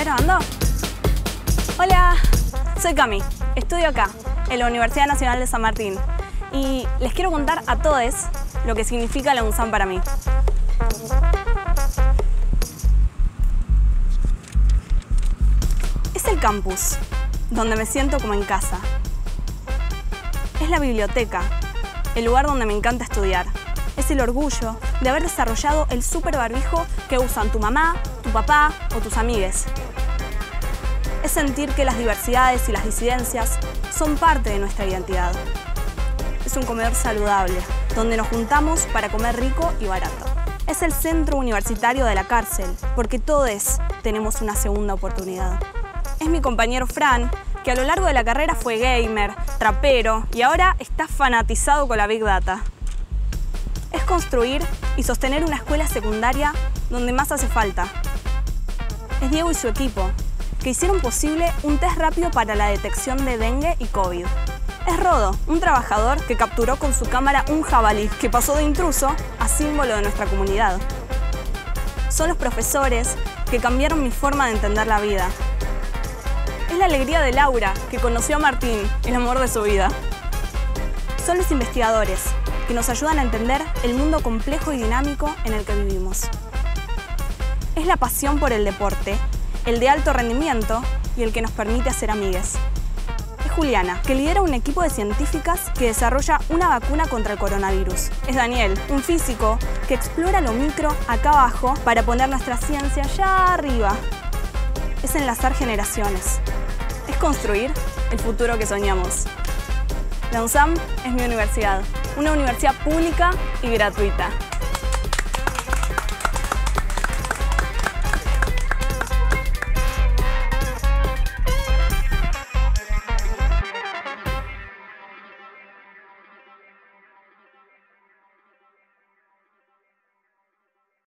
¿Grabando? Hola, soy Cami, estudio acá, en la Universidad Nacional de San Martín, y les quiero contar a todos lo que significa la UNSAM para mí. Es el campus, donde me siento como en casa. Es la biblioteca, el lugar donde me encanta estudiar. Es el orgullo de haber desarrollado el súper barbijo que usan tu mamá, tu papá o tus amigues. Es sentir que las diversidades y las disidencias son parte de nuestra identidad. Es un comedor saludable, donde nos juntamos para comer rico y barato. Es el centro universitario de la cárcel, porque todos tenemos una segunda oportunidad. Es mi compañero Fran, que a lo largo de la carrera fue gamer, trapero y ahora está fanatizado con la Big Data. Es construir y sostener una escuela secundaria donde más hace falta. Es Diego y su equipo, que hicieron posible un test rápido para la detección de dengue y COVID. Es Rodo, un trabajador que capturó con su cámara un jabalí que pasó de intruso a símbolo de nuestra comunidad. Son los profesores que cambiaron mi forma de entender la vida. Es la alegría de Laura, que conoció a Martín, el amor de su vida. Son los investigadores, que nos ayudan a entender el mundo complejo y dinámico en el que vivimos. Es la pasión por el deporte, el de alto rendimiento y el que nos permite hacer amigues. Es Juliana, que lidera un equipo de científicas que desarrolla una vacuna contra el coronavirus. Es Daniel, un físico que explora lo micro acá abajo para poner nuestra ciencia allá arriba. Es enlazar generaciones. Es construir el futuro que soñamos. La UNSAM es mi universidad, una universidad pública y gratuita.